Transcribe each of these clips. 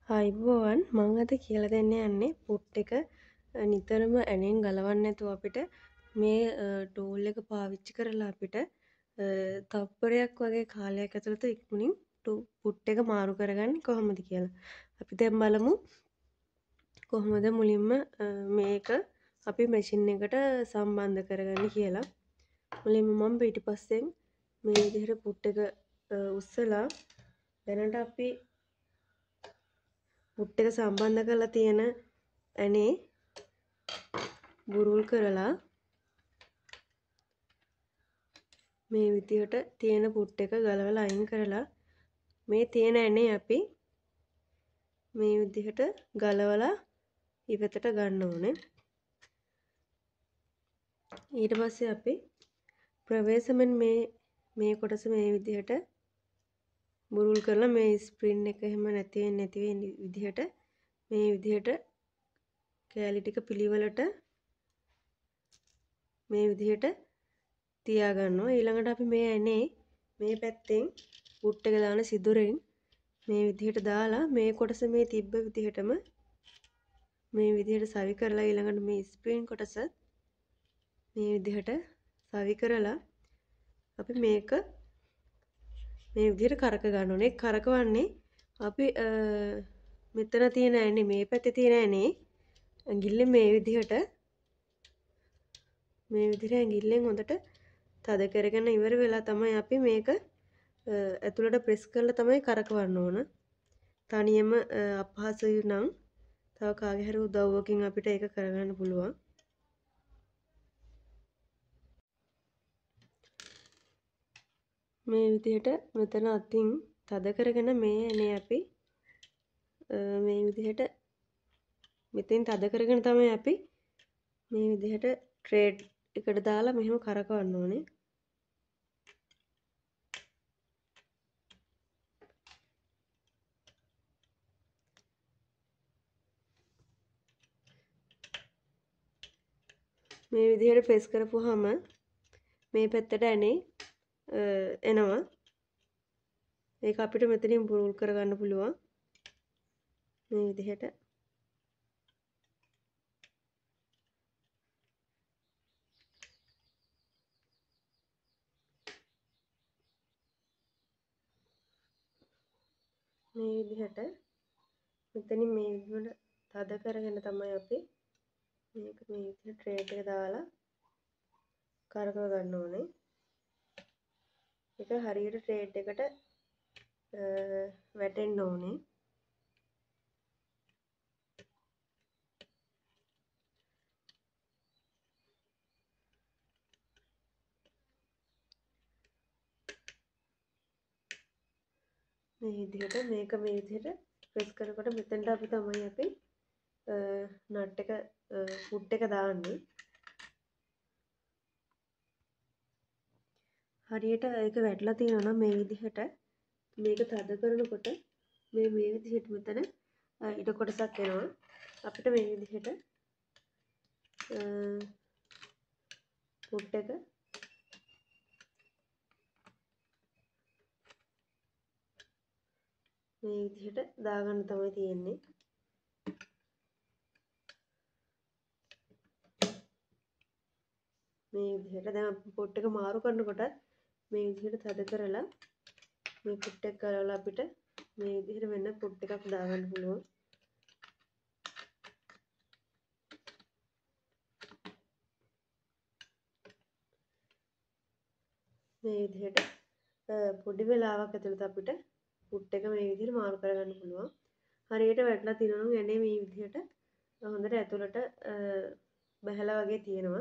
අයිබෝවන් මං අද කියලා දෙන්න යන්නේ පුට් එක නිතරම ඇනෙන් ගලවන්න නැතුව අපිට මේ ටූල් එක පාවිච්චි කරලා අපිට තප්පරයක් වගේ කාලයක් ඇතුළත ඉක්මනින් පුට් එක මාරු කරගන්න කොහොමද කියලා. අපි දැන් බලමු කොහොමද මුලින්ම මේක අපි මැෂින් එකට සම්බන්ධ කරගන්න කියලා. මුලින්ම මම පිටිපස්සෙන් මේ විදිහට පුට් එක උස්සලා දැනට අපි පුට් එක සම්බන්ධ කරලා තියෙන ඇනේ බුරුල් කරලා මේ විදිහට තියෙන පුට් එක ගලවලා අයින් කරලා මේ තියෙන ඇනේ අපි මේ විදිහට ගලවලා ඉවතට ගන්න ඕනේ. ඊට පස්සේ අපි ප්‍රවේශමෙන් මේ කොටස මේ විදිහට බුරුල් කරලා මේ ස්ප්‍රින් එක එහෙම නැති වෙන විදිහට මේ විදිහට කෑලි ටික පිළිවෙලට මේ විදිහට තියා ගන්නවා. ඊළඟට අපි මේ ඇනේ මේ පැත්තෙන් පුට් එක දාන සිදුරෙන් මේ විදිහට දාලා මේ කොටස මේ තිබ්බ විදිහටම මේ විදිහට සවි කරලා ඊළඟට මේ ස්ප්‍රින් කොටස මේ විදිහට සවි කරලා අපි මේක මේ විදිහට කරක ගන්න ඕනේ. කරකවන්නේ අපි මෙතන තියෙන ඇනේ මේ පැත්තේ තියෙන ඇනේ ඇඟිල්ලෙන් මේ විදිහට ඇඟිල්ලෙන් හොඳට තද කරගෙන ඉවර වෙලා තමයි අපි මේක ඇතුළට ප්‍රෙස් කරලා තමයි කරකවන්න ඕන. තනියම අපහසුයි නම් තව කාගේ හරි උදව්වකින් අපිට ඒක කරගන්න පුළුවන්. මේ විදිහට මෙතන අතින් තද කරගෙන මේ ඇනේ අපි මේ විදිහට මෙතෙන් තද කරගෙන තමයි අපි මේ විදිහට ට්‍රේඩ් එකට දාලා මෙහෙම කරකවන්න ඕනේ. මේ විදිහට ප්‍රෙස් කරපුවාම මේ පැත්තට ඇනේ එනවා. ඒක අපිට මෙතනින් බුරුල් කරගන්න පුළුවන්. මේ විදිහට මෙතනින් මේ විදිහට තද කරගෙන තමයි අපි මේක මේ විදිහට ට්‍රේඩ් එක දාලා කරකව ගන්න ඕනේ. ඒක හරියට ට්‍රේඩ් එකට වැටෙන්න ඕනේ. මේ විදිහට මේක මේ විදිහට ප්‍රෙස් කරනකොට මෙතනට අපි තමයි අපි නට් එක පුට් එක දාන්නේ. හරියට ඒක වැටලා තියෙනවා නම් මේ විදිහට මේක තද කරනකොට මේ විදිහට මෙතන ඉඩ කොටසක් එනවා. අපිට මේ විදිහට පුට් එක මේ විදිහට දාගන්න තමයි තියෙන්නේ. මේ විදිහට දැන් පුට් එක මාරු කරනකොට මේ විදිහට තද කරලා මේ පුට් එක කරලා අපිට මේ විදිහට වෙන පුට් එකක් දාගන්න පුළුවන්. මේ විදිහට පොඩි වෙලාවක් ඇතුළත අපිට පුට් එක මේ විදිහට මාරු කරගන්න පුළුවන්. හරියට වැටලා තියෙනවා නම් ඇනේ මේ විදිහට හොඳට ඇතුළට බහැලා වගේ තියෙනවා.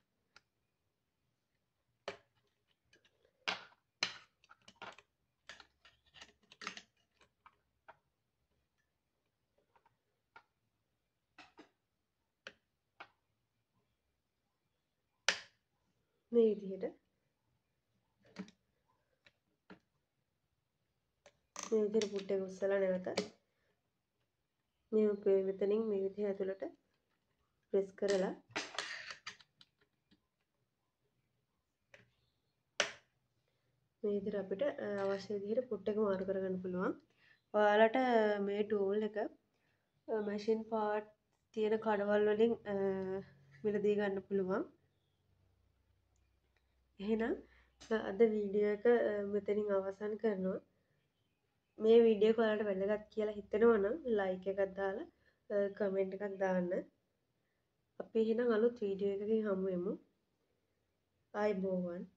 මේ විදිහට පුට් එක උස්සලා නැවත මේ මෙතනින් මේ විදිහ ඇතුළට ප්‍රෙස් කරලා මේ විදිහට අපිට අවශ්‍ය විදිහට පුට් එක මාරු කරගන්න පුළුවන්. ඔයාලට මේ ටූල් එක මැෂින් පාට් තියෙන කඩවල් වලින් මිලදී ගන්න පුළුවන්. එහෙනම් අද වීඩියෝ එක මෙතනින් අවසන් කරනවා. මේ වීඩියෝ එක ඔයාලට වැදගත් කියලා හිතෙනවා නම් ලයික් එකක් දාලා කමෙන්ට් එකක් දාන්න. අපි එහෙනම් අලුත් වීඩියෝ එකකින් හමු වෙමු. ආයුබෝවන්.